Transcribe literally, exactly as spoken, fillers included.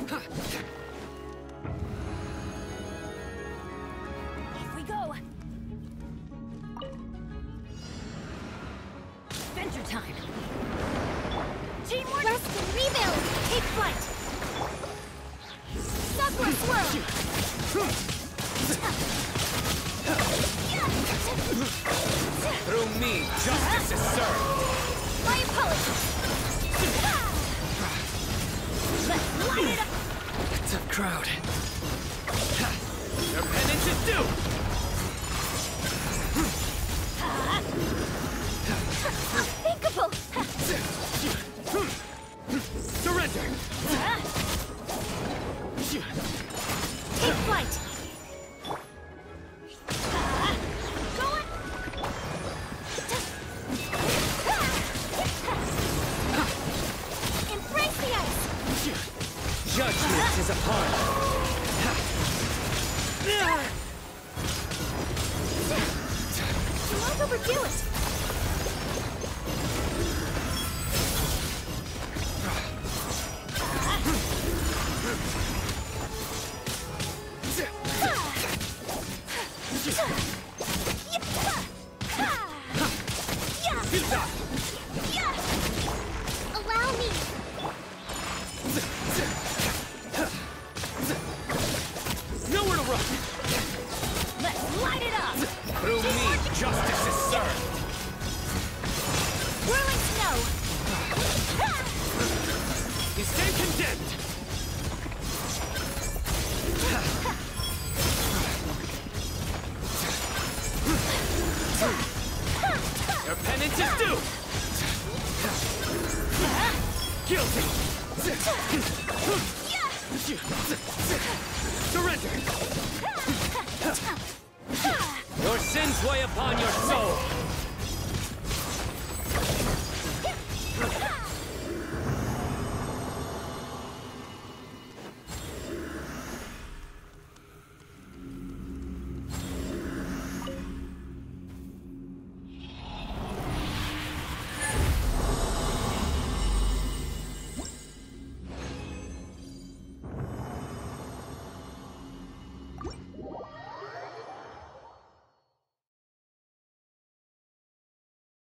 Off we go. Adventure time. Teamwork. Rest and rebuild. Take flight. Sakura swirl. Through me, justice is served. My apologies. Let's light it up. Tough crowd. Your penance is due. Unthinkable. Surrender. Take flight. Embrace the ice. Judgment is upon us. You won't overdo it. Allow me. Nowhere to run. Let's light it up. Through me, justice is served. Whirling snow. You stand condemned. Your penance is due. Guilty. Surrender. Your sins weigh upon your soul.